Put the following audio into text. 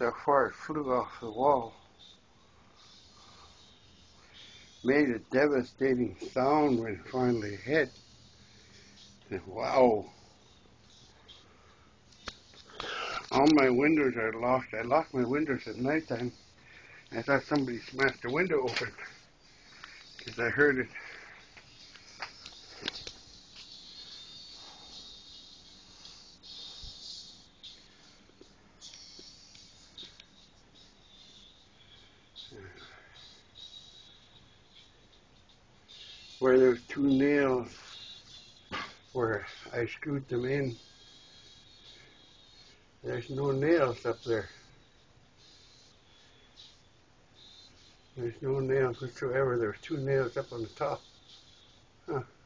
how far it flew off the wall. Made a devastating sound when it finally hit. And wow. All my windows are locked. I lock my windows at night time. I thought somebody smashed the window open because I heard it. Where there's two nails where I screwed them in. There's no nails up there. There's no nails whatsoever. There's two nails up on the top. Huh.